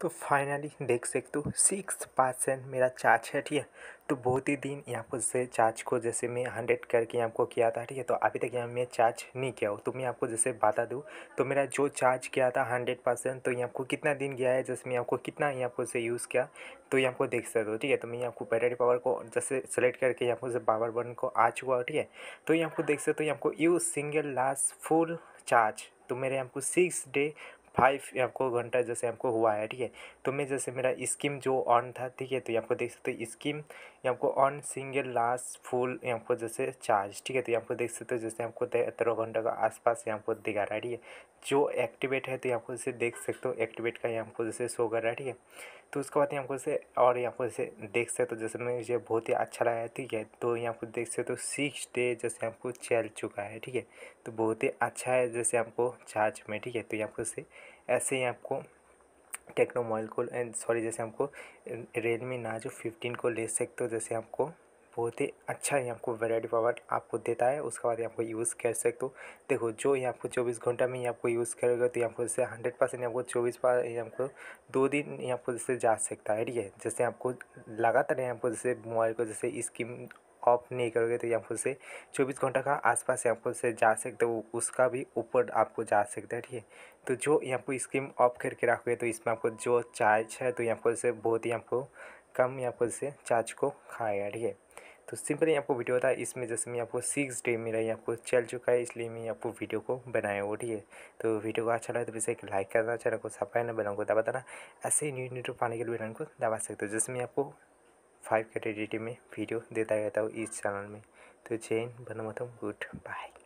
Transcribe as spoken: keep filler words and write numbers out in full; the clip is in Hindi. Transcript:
तो फाइनली देख सकते हो सिक्स परसेंट मेरा चार्ज है, ठीक है। तो बहुत ही दिन यहाँ पर से चार्ज को जैसे मैं हंड्रेड करके आपको किया था, ठीक है। तो अभी तक यहाँ मैं चार्ज नहीं किया हूँ। तो मैं आपको जैसे बता दूँ तो मेरा जो चार्ज किया था हंड्रेड परसेंट, तो यहाँ को कितना दिन गया है, जैसे मैं आपको कितना यहाँ पर से यूज़ किया तो यहाँ को देख सकते हो, ठीक है। तो मैं आपको बैटरी पावर को जैसे सेलेक्ट करके यहाँ पर से पावर बटन को आ चुका हो, ठीक है। तो यहाँ को देख सकते हो यहाँ को use single last full charge, तो मेरे यहाँ को सिक्स डे फाइव आपको घंटा जैसे आपको हुआ है, ठीक है। तो मैं जैसे मेरा स्कीम जो ऑन था, ठीक है। तो यहाँ पर देख सकते हो स्कीम यहाँ को ऑन सिंगल लास्ट फुल यहाँ को जैसे चार्ज, ठीक है। तो यहाँ पर देख सकते हो जैसे आपको तेरह घंटे का आसपास यहाँ पर दिखा रहा है, ठीक है। जो एक्टिवेट है तो यहाँ पर जैसे देख सकते हो एक्टिवेट का यहाँ पर जैसे शो कर रहा है, ठीक है। तो उसके बाद यहाँ पर से और यहाँ पर से देख सकते हो जैसे मुझे बहुत ही अच्छा लगा है, ठीक है। तो यहाँ पर देख सकते हो सिक्स डे जैसे आपको चल चुका है, ठीक है। तो बहुत ही अच्छा है जैसे आपको चार्ज में, ठीक है। तो यहाँ पर से ऐसे ही आपको टेक्नो मोबाइल को एंड सॉरी जैसे हमको रियलमी नार्जो फिफ्टीन को ले सकते हो, जैसे आपको बहुत ही अच्छा ही आपको वैरायटी पावर आपको देता है। उसके बाद आपको यूज़ कर सकते हो। देखो जो ये आपको चौबीस घंटा में ही आपको यूज़ करेगा तो आपको जैसे हंड्रेड परसेंट आपको चौबीस बार आपको दो दिन ये आपको जैसे जा सकता है, ठीक है। जैसे आपको लगातार आपको जैसे मोबाइल को जैसे स्कीम ऑफ नहीं करोगे तो यहाँ पर से चौबीस घंटा का आसपास यहाँ पर से जा सकते हो, उसका भी ऊपर आपको जा सकता है, ठीक है। तो जो यहाँ पर स्कीम ऑफ करके रखोगे तो इसमें आपको जो चार्ज है तो यहाँ पर से बहुत ही आपको कम यहाँ पर से चार्ज को खाएगा, ठीक है। तो सिंपली आपको वीडियो था इसमें जैसे मैं आपको सिक्स डे मेरा यहाँ आपको चल चुका है, इसलिए मैं आपको वीडियो को बनाया हो, ठीक है। तो वीडियो को अच्छा लगे तो वैसे एक लाइक करना, चैनल को सब्सक्राइब करना, बेल को दबा देना। ऐसे ही न्यू न्यू पाने के लिए बेल को दबा सकते हो, जैसे मैं आपको फाइव कैटेगरी में वीडियो देता रहता हूँ इस चैनल में। तो जय हिंद, वंदे मातरम, गुड बाय।